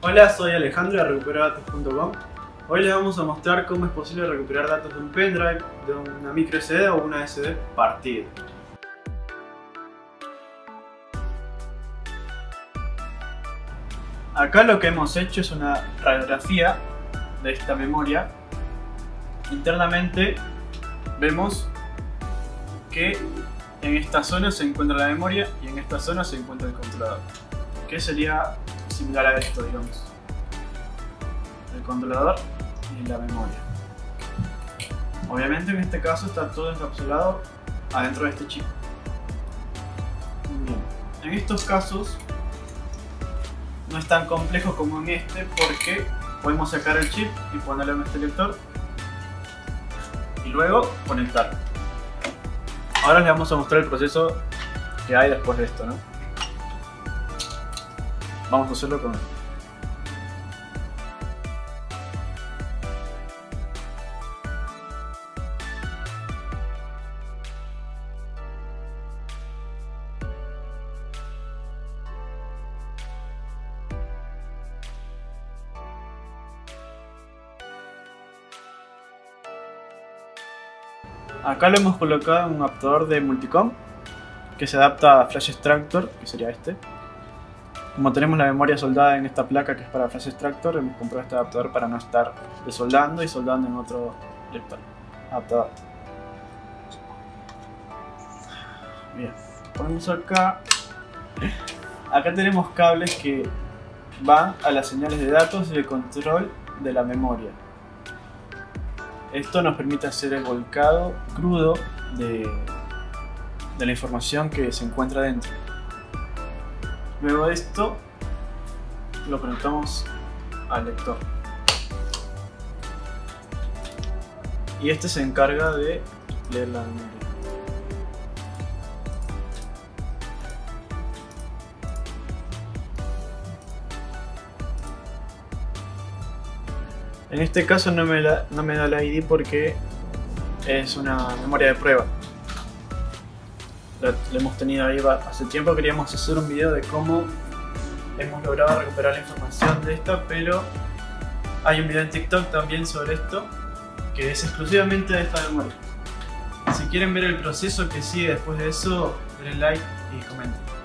Hola, soy Alejandro de recuperadatos.com. Hoy les vamos a mostrar cómo es posible recuperar datos de un pendrive, de una micro SD o una SD partida. Acá lo que hemos hecho es una radiografía de esta memoria. Internamente vemos que en esta zona se encuentra la memoria y en esta zona se encuentra el controlador, que sería similar a esto, digamos, el controlador y la memoria. Obviamente en este caso está todo encapsulado adentro de este chip. Bien. En estos casos no es tan complejo como en este, porque podemos sacar el chip y ponerlo en este lector y luego conectar. Ahora les vamos a mostrar el proceso que hay después de esto, ¿no? Vamos a hacerlo con él. Acá lo hemos colocado en un adaptador de multicom que se adapta a Flash Extractor, que sería este. Como tenemos la memoria soldada en esta placa que es para Flash Extractor, hemos comprado este adaptador para no estar desoldando y soldando en otro lector adaptador. Bien, ponemos acá. Acá tenemos cables que van a las señales de datos y de control de la memoria. Esto nos permite hacer el volcado crudo de la información que se encuentra dentro. Luego de esto lo conectamos al lector y este se encarga de leer la memoria. En este caso no me da la ID porque es una memoria de prueba. La hemos tenido ahí hace tiempo. Queríamos hacer un video de cómo hemos logrado recuperar la información de esta, pero hay un video en TikTok también sobre esto que es exclusivamente de esta memoria. Si quieren ver el proceso que sigue después de eso, denle like y comenten.